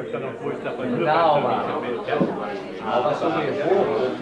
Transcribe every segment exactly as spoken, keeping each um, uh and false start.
No, ma, ma sono in fuoco.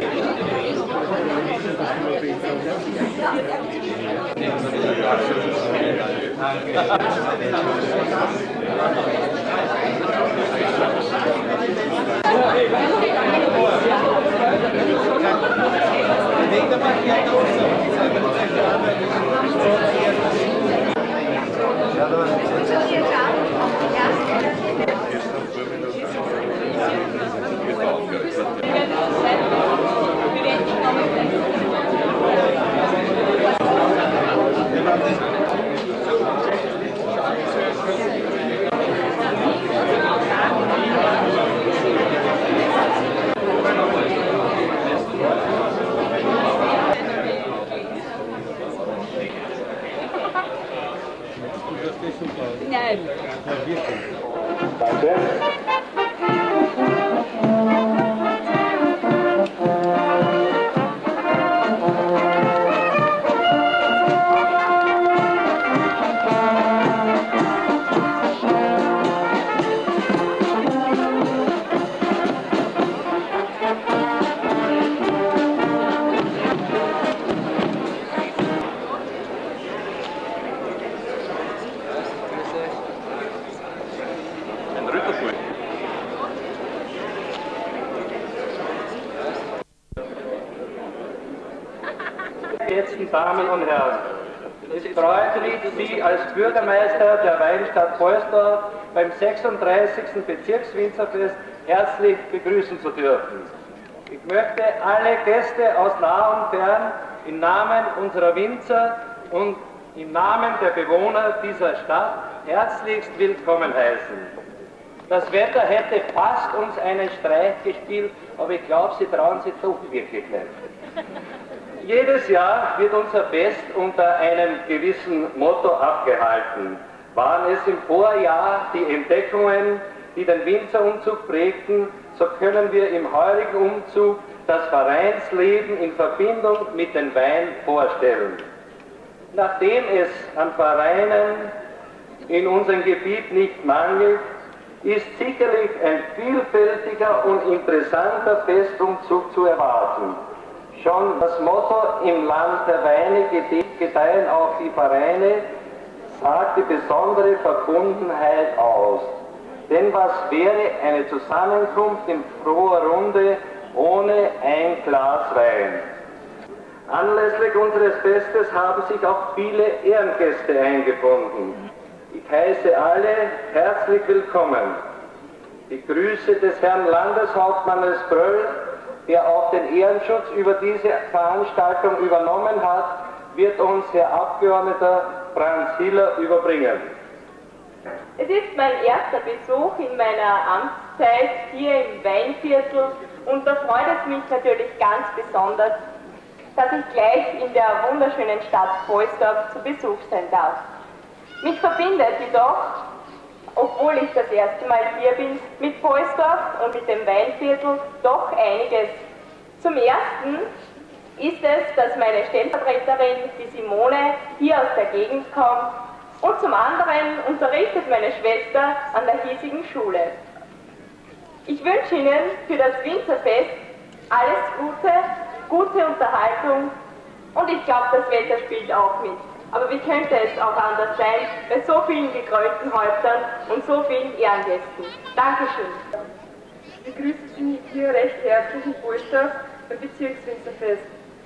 Damen und Herren, es freut mich, Sie als Bürgermeister der Weinstadt Poelsdorf beim sechsunddreißigsten Bezirkswinzerfest herzlich begrüßen zu dürfen. Ich möchte alle Gäste aus nah und fern im Namen unserer Winzer und im Namen der Bewohner dieser Stadt herzlichst willkommen heißen. Das Wetter hätte fast uns einen Streich gespielt, aber ich glaube, Sie trauen sich doch wirklich nicht. Jedes Jahr wird unser Fest unter einem gewissen Motto abgehalten. Waren es im Vorjahr die Entdeckungen, die den Winzerumzug prägten, so können wir im heurigen Umzug das Vereinsleben in Verbindung mit dem Wein vorstellen. Nachdem es an Vereinen in unserem Gebiet nicht mangelt, ist sicherlich ein vielfältiger und interessanter Festumzug zu erwarten. Schon das Motto "Im Land der Weine gedeihen auch die Vereine" sagt die besondere Verbundenheit aus. Denn was wäre eine Zusammenkunft in froher Runde ohne ein Glas Wein? Anlässlich unseres Festes haben sich auch viele Ehrengäste eingefunden. Ich heiße alle herzlich willkommen. Die Grüße des Herrn Landeshauptmannes Bröll, der auch den Ehrenschutz über diese Veranstaltung übernommen hat, wird uns Herr Abgeordneter Franz Hiller überbringen. Es ist mein erster Besuch in meiner Amtszeit hier im Weinviertel und da freut es mich natürlich ganz besonders, dass ich gleich in der wunderschönen Stadt Poelsdorf zu Besuch sein darf. Mich verbindet jedoch, obwohl ich das erste Mal hier bin, mit Poelsdorf und mit dem Weinviertel doch einiges. Zum Ersten ist es, dass meine Stellvertreterin, die Simone, hier aus der Gegend kommt, und zum anderen unterrichtet meine Schwester an der hiesigen Schule. Ich wünsche Ihnen für das Winzerfest alles Gute, gute Unterhaltung und ich glaube, das Wetter spielt auch mit. Aber wie könnte es auch anders sein, bei so vielen gekrönten Häuptern und so vielen Ehrengästen. Dankeschön. Ich begrüße Sie hier recht herzlich in Poelsdorf beim Bezirkswinzerfest.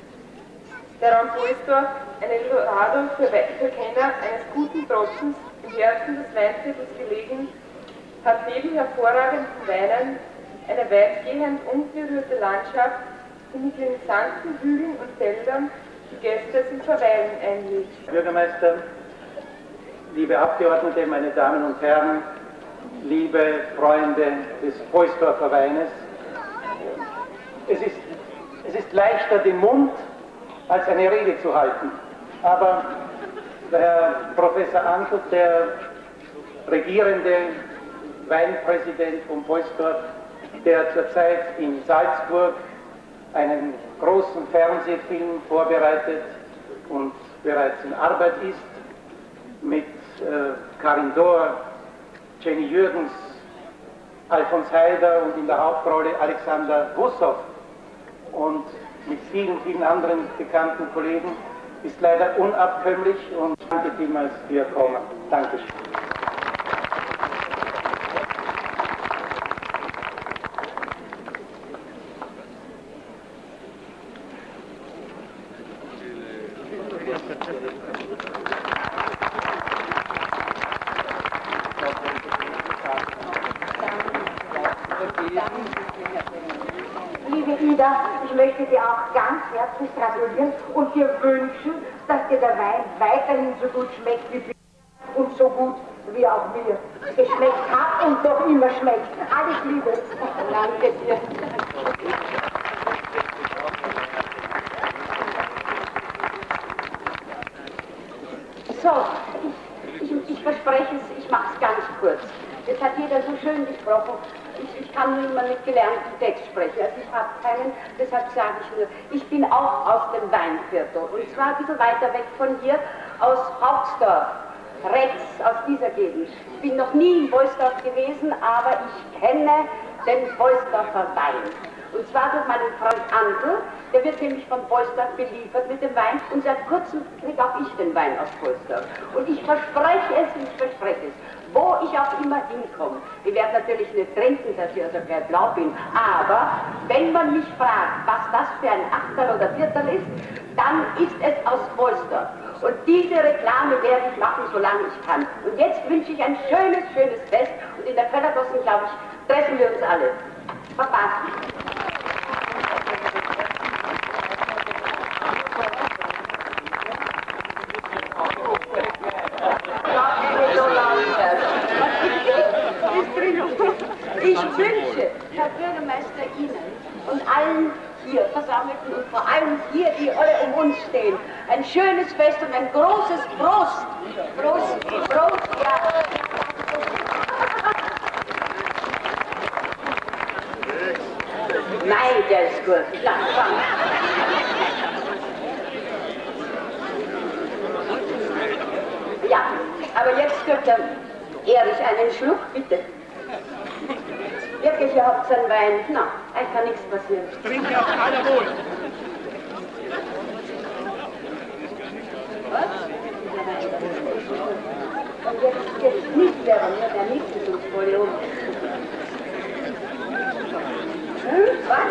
Der Raum Poelsdorf, ein Eldorado für, für Kenner eines guten Tropfens im Herzen des Weinviertels gelegen, hat neben hervorragenden Weinen eine weitgehend unberührte Landschaft, die mit ihren sanften Hügeln und Feldern die Gäste zum Verweilen einlädt. Bürgermeister, liebe Abgeordnete, meine Damen und Herren, liebe Freunde des Poelsdorfer Weines, es ist, es ist leichter, den Mund als eine Rede zu halten. Aber der Herr Professor Antl, der regierende Weinpräsident von Poelsdorf, der zurzeit in Salzburg einen großen Fernsehfilm vorbereitet und bereits in Arbeit ist, mit äh, Karin Dohr, Jenny Jürgens, Alfons Heider und in der Hauptrolle Alexander Wossow und mit vielen, vielen anderen bekannten Kollegen, ist leider unabkömmlich und danke vielmals für Ihr Kommen. Dankeschön. Liebe Ida, ich möchte dir auch ganz herzlich gratulieren und dir wünschen, dass dir der Wein weiterhin so gut schmeckt wie bisher und so gut wie auch mir geschmeckt hat und doch immer schmeckt. Alles Liebe. Danke dir. So, ich, ich, ich verspreche es, ich mache es ganz kurz. Jetzt hat jeder so schön gesprochen. Ich, ich kann nur immer mit gelerntem Text sprechen. Also ich habe keinen, deshalb sage ich nur, ich bin auch aus dem Weinviertel. Und zwar ein bisschen weiter weg von hier, aus Hauptsdorf, rechts, aus dieser Gegend. Ich bin noch nie in Boisdorf gewesen, aber ich kenne den Boisdorfer Wein. Und zwar durch meinen Freund Andl, der wird nämlich von Boisdorf beliefert mit dem Wein und seit kurzem kriege auch ich den Wein aus Boisdorf. Und ich verspreche es, ich verspreche es, wo ich auch immer hinkomme. Ich werde natürlich nicht trinken, dass ich also gleich blau bin, aber wenn man mich fragt, was das für ein Achtel oder Viertel ist, dann ist es aus Boisdorf. Und diese Reklame werde ich machen, solange ich kann. Und jetzt wünsche ich ein schönes, schönes Fest und in der Kellergossen, glaube ich, treffen wir uns alle. Baba. Ich wünsche, Herr Bürgermeister, Ihnen und allen hier Versammelten und vor allem hier, die alle um uns stehen, ein schönes Fest und ein großes Prost. Prost, Prost, ja. Nein, der ist gut. Langsam. Ja, aber jetzt gibt der Erich einen Schluck, bitte. Wirklich, ihr habt einen Wein. Na, euch kann nichts passieren. Trinke auf aller Wohl. Was? Und jetzt, jetzt nicht der, der nicht ist uns voll um. Hm? Was?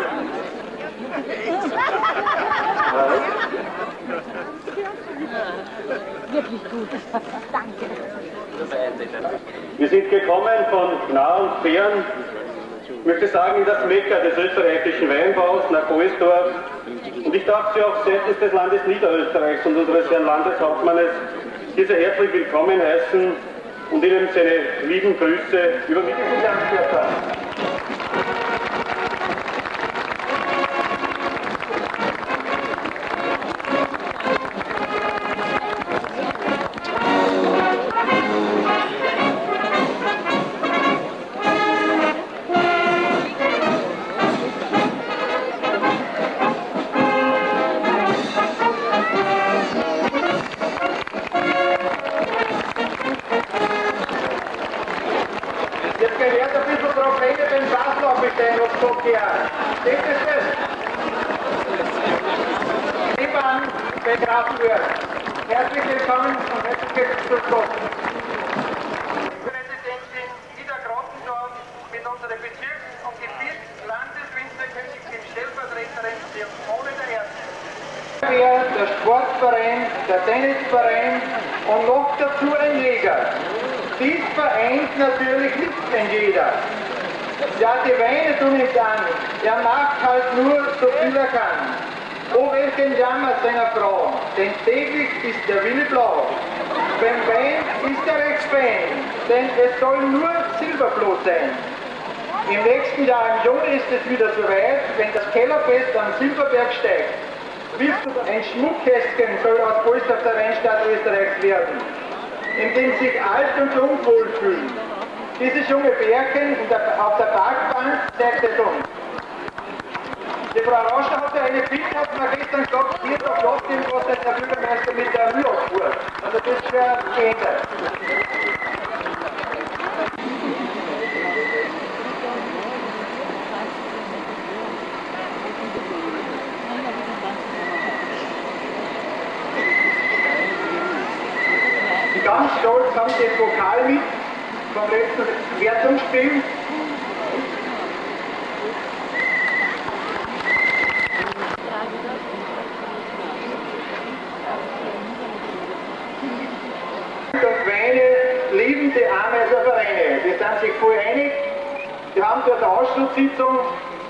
Wirklich gut. Danke. Wir sind gekommen von nah und fern, ich möchte sagen, in das Mekka des österreichischen Weinbaus nach Boisdorf. Und ich darf Sie auch seitens des Landes Niederösterreichs und unseres Herrn Landeshauptmannes hier sehr herzlich willkommen heißen und Ihnen seine lieben Grüße übermitteln. Herzlich willkommen und herzlich willkommen. Präsidentin Ida Grottendorf mit unserer Bezirks- und Gebirgslandeswinzerkönigin Stellvertreterin Simone der Erste. Der Sportverein, der Tennisverein und noch dazu ein Jäger. Dies vereint natürlich nicht ein jeder. Ja, die Weine tun nicht an, er macht halt nur so viel er kann. Oh, welchen Jammer seiner Frau, denn täglich ist der Wille blau. Beim Wein ist er recht fein, denn es soll nur Silberblut sein. Im nächsten Jahr im Juni ist es wieder soweit, wenn das Kellerfest am Silberberg steigt. Ein Schmuckkästchen soll aus Boisdorf der Weinstadt Österreichs werden, in dem sich alt und jung wohlfühlen. Dieses junge Bärchen auf der Parkbank zeigt es uns. Die Frau Rauscher hatte eine Bitte, hat mir gestern gesagt, hier doch lasst ihm, was der Bürgermeister mit der Mühe fuhr. Also das wäre geändert. ganz stolz haben den Pokal mit vom letzten Wertungsspiel. Und Weine lieben die Ameiservereine. Die sind sich voll einig. Die haben dort eine Ausschusssitzung.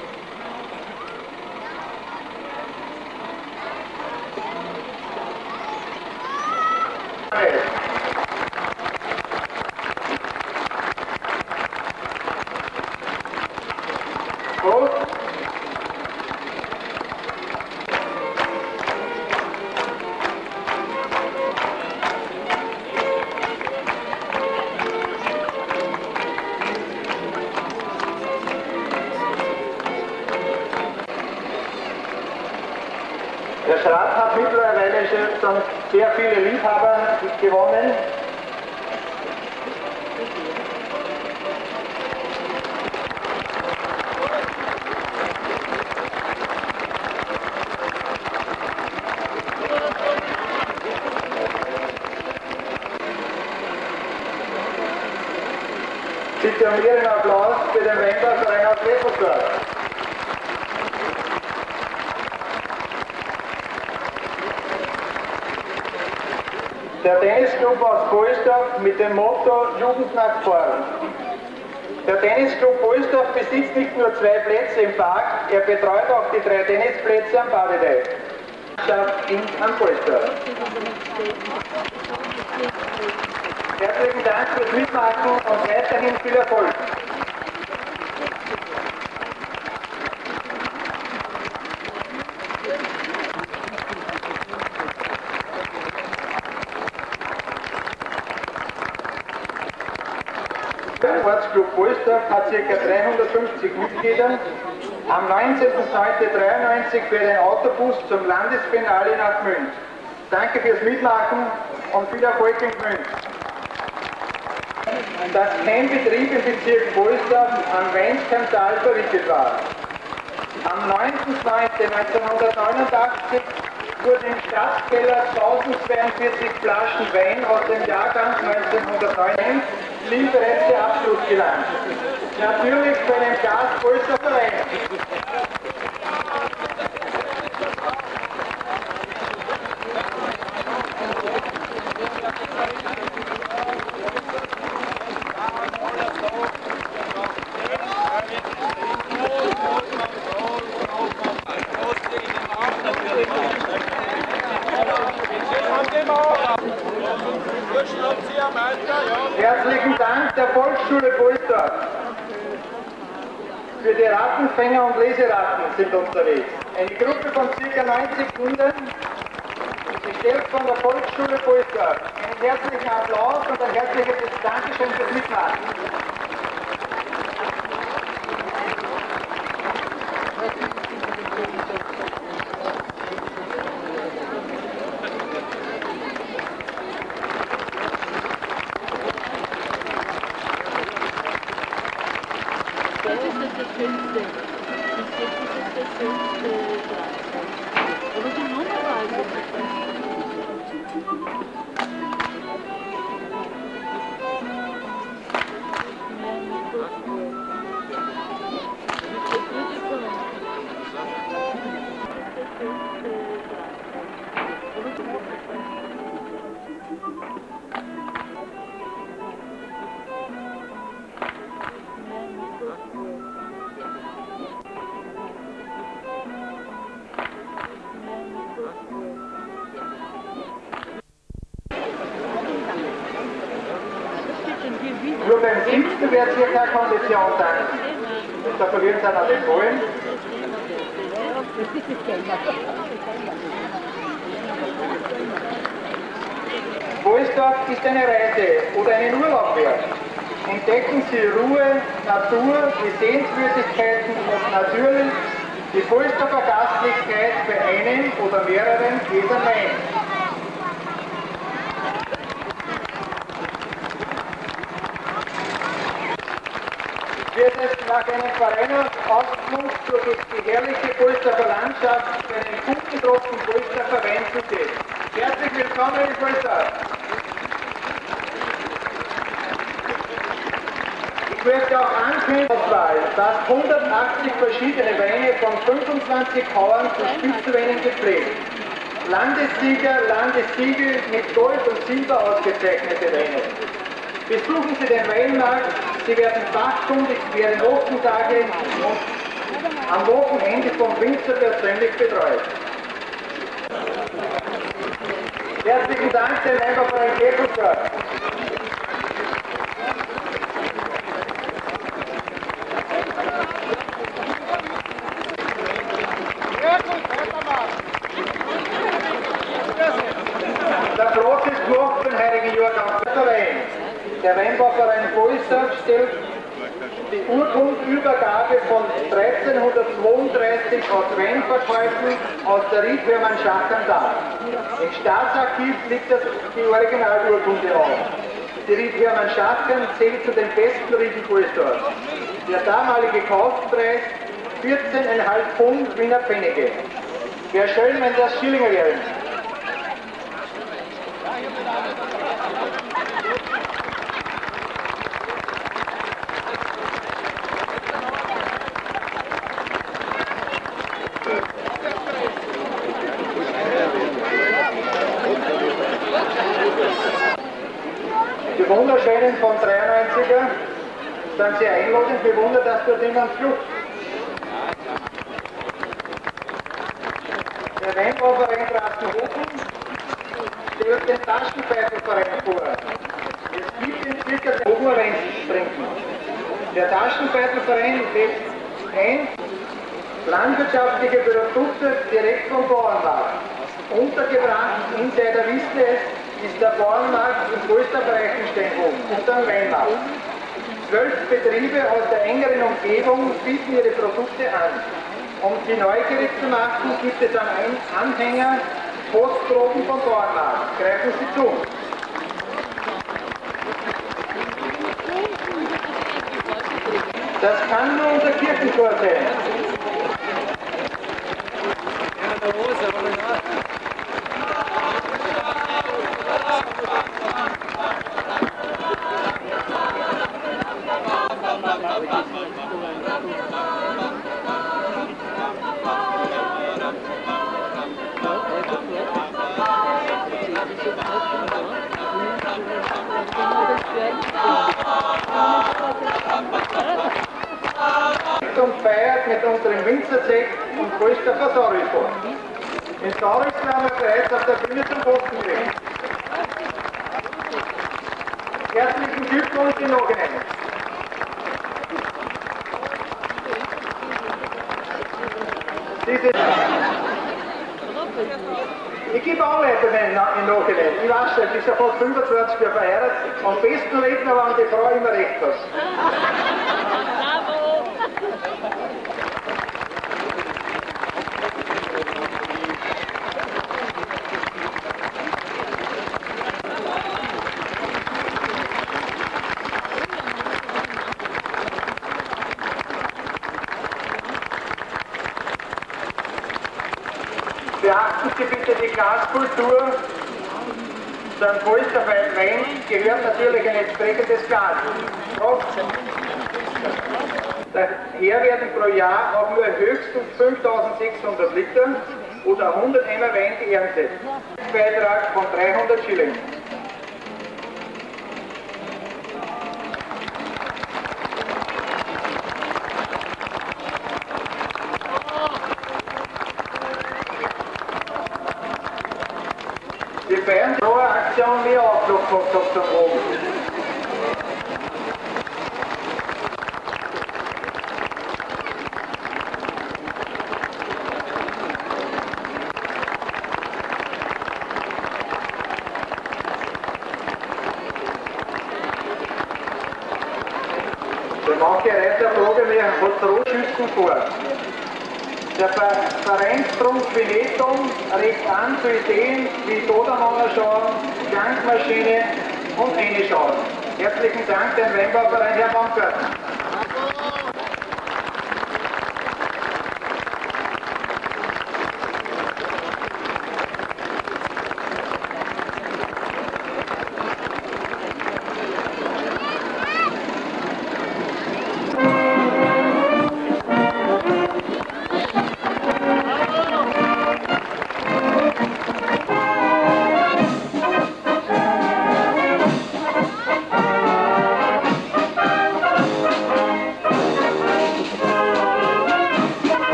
Prost. Der Schrat hat mittlerweile schon sehr viele Liebhaber gewonnen. Bitte um Ihren Applaus für den Weinbauverein aus Wesselsdorf. Der Tennisclub aus Bohlsdorf mit dem Motto Jugend nach vorn. Der Tennisclub Bohlsdorf besitzt nicht nur zwei Plätze im Park, er betreut auch die drei Tennisplätze am Badeteich. In Bohlsdorf. Herzlichen Dank fürs Mitmachen und weiterhin viel Erfolg. Der Ortsclub Bohlsdorf hat ca. dreihundertfünfzig Mitglieder. Am neunzehnten neunten dreiundneunzig fährt ein Autobus zum Landesfinale nach Münch. Danke fürs Mitmachen und viel Erfolg in Münch. Dass kein Betrieb im Bezirk Bohlsdorf am Weinskandal verwickelt war. Am neunten neunten neunzehnhundertneunundachtzig wurden im Stadtkeller tausendzweiundvierzig Flaschen Wein aus dem Jahrgang neunzehnhundertneun blieb bereits der Abschluss gelangt. Natürlich bei einem Gast Bohlsdorfer Verein. Herzlichen Dank der Volksschule Bohlsdorf. Für die Rattenfänger und Leseratten sind unterwegs. Eine Gruppe von ca. neunzig Kindern, gestellt von der Volksschule Bohlsdorf. Einen herzlichen Applaus und ein herzliches Dankeschön fürs Mitmachen. Nur beim siebten wird circa Kondition sein. Da verlieren sie an den Polen. Bohlsdorf ist eine Reise oder einen Urlaub wert. Entdecken Sie Ruhe, Natur, die Sehenswürdigkeiten und natürlich die Bohlsdorfer Gastlichkeit bei einem oder mehreren Gläsern Wein. Wird es nach einem Vereinsausflug durch die herrliche Bohlsdorfer Landschaft für einen guten Tropfen Bohlsdorfer Wein zu gehen. Herzlich willkommen in Bohlsdorf! möchte auch ankündigen, dass hundertachtzig verschiedene Weine von fünfundzwanzig Bauern zu Spitzenweinen gepflegt. Landessieger, Landessiegel mit Gold und Silber ausgezeichnete Weine. Besuchen Sie den Weinmarkt, Sie werden fachkundig während Wochentage und am Wochenende vom Winzer persönlich betreut. Herzlichen Dank, den Weinbauverein Kettelsberg. Der Platz ist gemacht für den heiligen Jahrgang der Wein. Der Weinbauverein Boisdorf stellt die Urkundübergabe von dreizehnhundertzweiunddreißig aus Weinverkäufen aus der Riedhörmann Schachern dar. Im Staatsarchiv liegt das, die Originalurkunde auf. Die Riedhörmann Schachern zählt zu den besten Rieden Boisdorf. Der damalige Kaufpreis vierzehn Komma fünf Pfund Wiener Pfennige. Wäre schön, wenn das Schillinger wären. Die Wunderschönen von dreiundneunziger sind sehr einladend, bewundert, dass dort niemand flucht. Der Weinbauverein Grafenhofen stellt den Taschenpfeifelverein vor. Es gibt in circa den Oberwein trinken. Der Taschenpfeifelverein lädt ein, landwirtschaftliche Produkte direkt vom Bauernmarkt. Untergebracht, Insider wissen es, ist der Bauernmarkt in größter Breichensteinhof und am Weinmarkt. Zwölf Betriebe aus der engeren Umgebung bieten ihre Produkte an. Um sie neugierig zu machen, gibt es am Anhänger Postproben vom Bauernmarkt. Greifen Sie zu. Das kann nur unser Kirchentor sein. Und feiert mit unserem Winzersekt und größter Versorgung vor. In Saurix werden wir bereits auf der Bühne zum Boden bringen. Herzlichen Glückwunsch in Nogenen. Diese ich gebe Anleitungen in Nogenen. Ich weiß schon, ich bin schon fast fünfundzwanzig Jahre verheiratet. Am besten Redner waren die Frau immer recht was. Beachten Sie bitte die Glaskultur. Zu einem Polster Wein gehört natürlich ein entsprechendes Glas. Daher werden pro Jahr auch nur höchstens fünftausendsechshundert Liter oder hundert Eimer Wein geerntet. Beitrag von dreihundert Schilling. Wir feiern so eine Aktion wie Auflauf gehabt zum Oben. Der manche Reiter fragen mich, was Rotschützen vor. Der Vereinstrunk Venetum regt an zu Ideen wie Todermanger schauen, Gangmaschine und Einschauen. Herzlichen Dank dem Weinbauverein Herr Baumgart.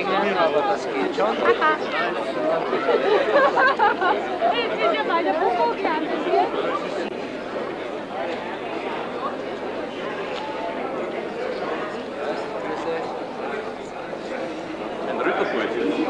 hängen, aber das geht schon. Jetzt ist ja mal der Popo gelandet hier. Ein Rückerpult.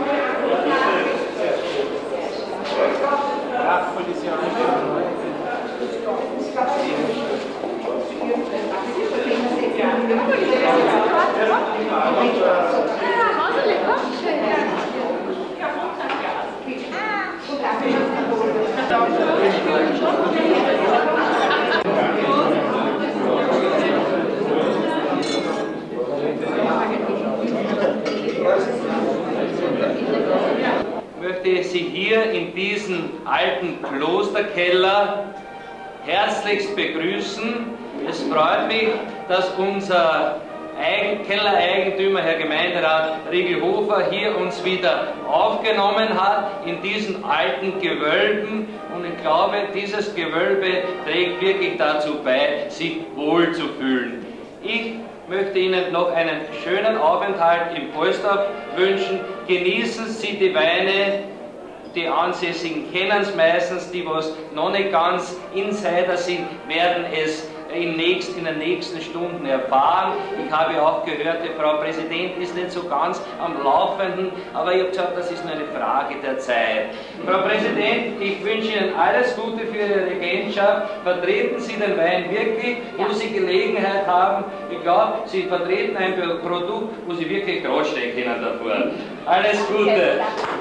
Möchte ich Sie hier in diesem alten Klosterkeller herzlichst begrüßen. Es freut mich, dass unser Eigen Kellereigentümer, Herr Gemeinderat Riegelhofer, hier uns wieder aufgenommen hat in diesen alten Gewölben. Und ich glaube, dieses Gewölbe trägt wirklich dazu bei, sich wohl zu fühlen. Ich möchte Ihnen noch einen schönen Aufenthalt im Polsdorf wünschen. Genießen Sie die Weine. Die Ansässigen kennen es meistens, die was noch nicht ganz Insider sind, werden es in, nächst, in den nächsten Stunden erfahren. Ich habe auch gehört, die Frau Präsident ist nicht so ganz am Laufenden, aber ich habe gesagt, das ist nur eine Frage der Zeit. Frau Präsident, ich wünsche Ihnen alles Gute für Ihre Regentschaft. Vertreten Sie den Wein wirklich, wo Sie Gelegenheit haben. Ich glaube, Sie vertreten ein Produkt, wo Sie wirklich gerade stehen können davor. Alles Gute.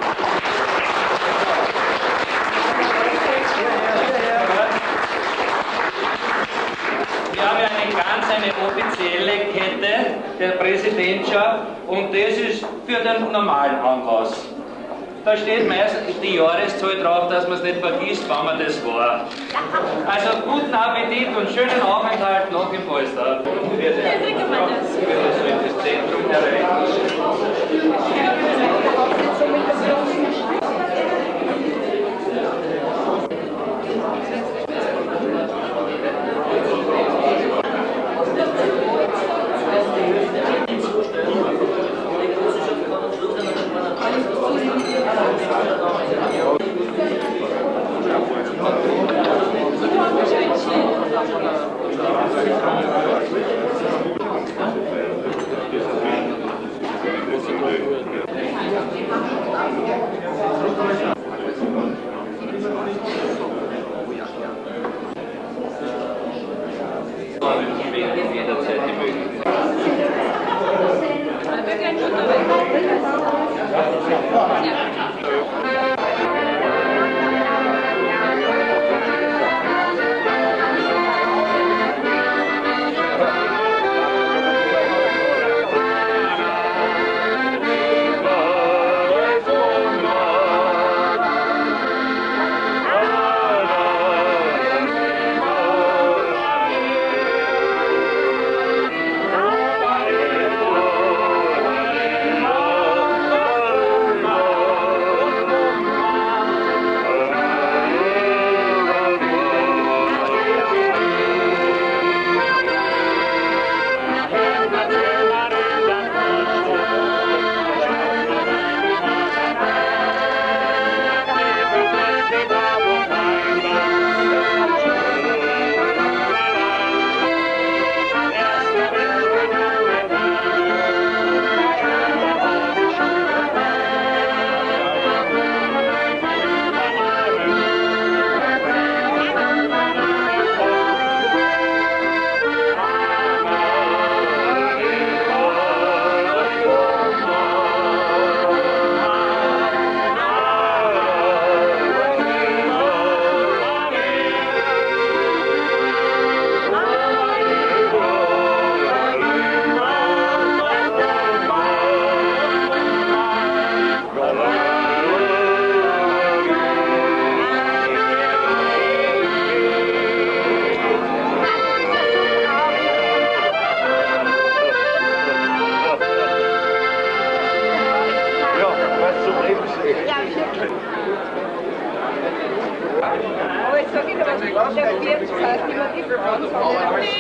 Wir haben ja eine ganz eine offizielle Kette der Präsidentschaft und das ist für den normalen Anlass. Da steht meistens die Jahreszahl drauf, dass man es nicht vergisst, wann man das war. Also guten Appetit und schönen Aufenthalt noch im Polsdorf. Wir so in das Zentrum erreichen. sag ich aber, der wird fast immer die Frauen sagen.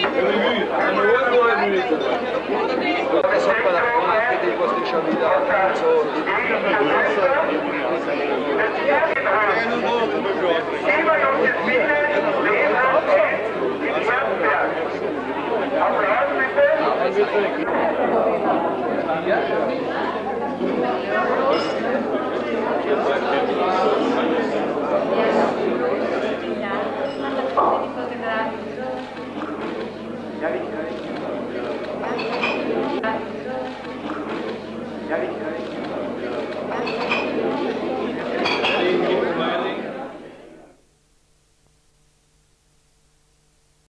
Das hat man auch gemacht, die was die schon wieder so. Ja.